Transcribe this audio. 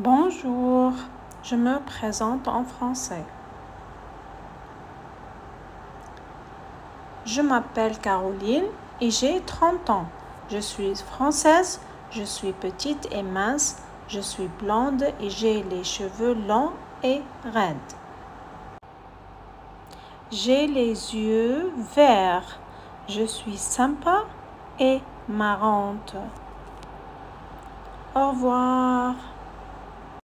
Bonjour, je me présente en français. Je m'appelle Caroline et j'ai 30 ans. Je suis française, je suis petite et mince, je suis blonde et j'ai les cheveux longs et raides. J'ai les yeux verts, je suis sympa et marrante. Au revoir.